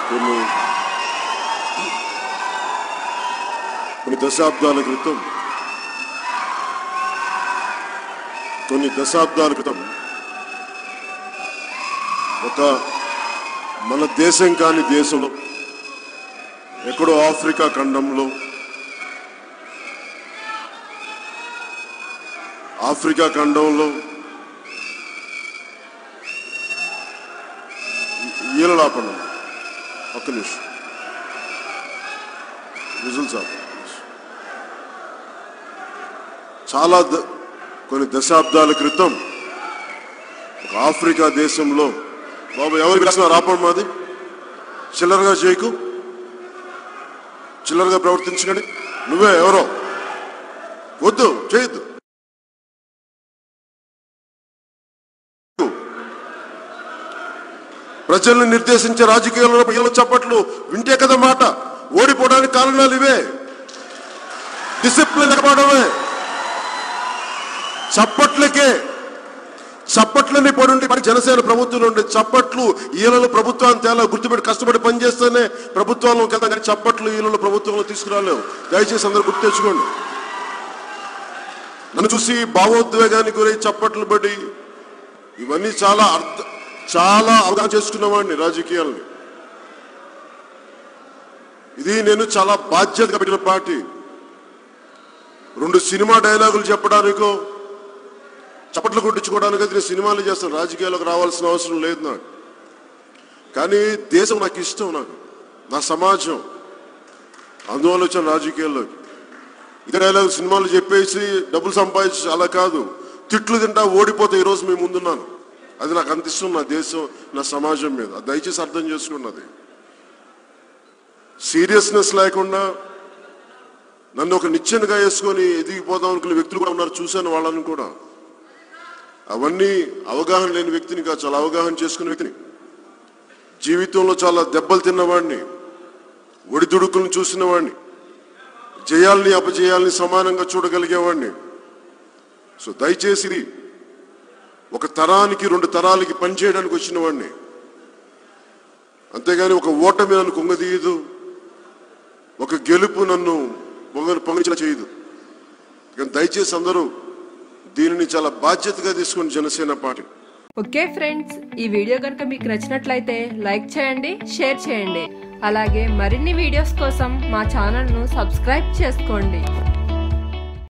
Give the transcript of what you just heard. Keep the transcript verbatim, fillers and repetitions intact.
కొన్ని కొన్ని దశాబ్దాల క్రితం కొన్ని దశాబ్దాల క్రితం ఒక మన దేశం కాని దేశంలో ఎక్కడో ఆఫ్రికా ఖండంలో ఆఫ్రికా ఖండంలో ఈలలాపండి ఒక్క నిమిషం రిజల్ట్స్ ఆఫ్ చాలా కొన్ని దశాబ్దాల క్రితం ఒక ఆఫ్రికా దేశంలో బాబు ఎవరు పిలుస్తున్నారు ఆపండి మాది చిల్లరగా చేయకు చిల్లరగా ప్రవర్తించకండి నువ్వే ఎవరో వద్దు చేయొద్దు ప్రజల్ని నిర్దేశించే రాజకీయాల్లో ప్రజల చప్పట్లు వింటే కదా మాట ఓడిపోవడానికి కారణాలు ఇవే డిసిప్లిన్ లేకపోవడమే చప్పట్లకే చప్పట్లని పడి మరి జనసేన ప్రభుత్వంలో ఉండే చప్పట్లు ఈలలో ప్రభుత్వాన్ని తేలా గుర్తుపెట్టి కష్టపడి పనిచేస్తేనే ప్రభుత్వంలో వెళ్తాం కానీ చప్పట్లు ఈలలో ప్రభుత్వంలో తీసుకురాలేవు దయచేసి అందరూ గుర్తు తెచ్చుకోండి నన్ను చూసి భావోద్వేగానికి గురై చప్పట్లు పడి ఇవన్నీ చాలా అర్థ చాలా అవగాహన చేసుకున్నవాడిని రాజకీయాలని ఇది నేను చాలా బాధ్యతగా పెట్టిన పార్టీ రెండు సినిమా డైలాగులు చెప్పడానికో చప్పట్లు కొట్టించుకోవడానికి నేను సినిమాలు చేస్తాను రాజకీయాలకు రావాల్సిన అవసరం లేదు నాకు కానీ దేశం నాకు ఇష్టం నాకు నా సమాజం అందువల్ల వచ్చిన రాజకీయాల్లోకి ఇక డైలాగు సినిమాలు చెప్పేసి డబ్బులు సంపాదించి అలా కాదు తిట్లు తింటా ఓడిపోతే ఈరోజు మేము ముందున్నాను అది నాకు అంత ఇష్టం నా దేశం నా సమాజం మీద దయచేసి అర్థం చేసుకున్నది సీరియస్నెస్ లేకుండా నన్ను ఒక నిచ్చెనగా వేసుకొని ఎదిగిపోదాం అనుకునే వ్యక్తులు కూడా ఉన్నారు చూశాను వాళ్ళని కూడా అవన్నీ అవగాహన లేని వ్యక్తిని కాదు చాలా అవగాహన చేసుకునే వ్యక్తిని జీవితంలో చాలా దెబ్బలు తిన్నవాడిని ఒడిదుడుకులను చూసిన వాడిని జయాల్ని అపజయాల్ని సమానంగా చూడగలిగేవాడిని సో దయచేసి ఒక తరానికి రెండు తరాలకి పనిచేయడానికి వచ్చిన వాడిని అంతేగాని ఒక ఓటమి నన్ను కుంగదీయదు ఒక గెలుపు నన్ను పొంగ పొంగించలా చేయదు కానీ దయచేసి అందరూ దీనిని చాలా బాధ్యతగా తీసుకుని జనసేన పార్టీ ఓకే ఫ్రెండ్స్ ఈ వీడియో కనుక మీకు నచ్చినట్లయితే లైక్ చేయండి షేర్ చేయండి అలాగే మరిన్ని వీడియోస్ కోసం మా ఛానల్ను సబ్స్క్రైబ్ చేసుకోండి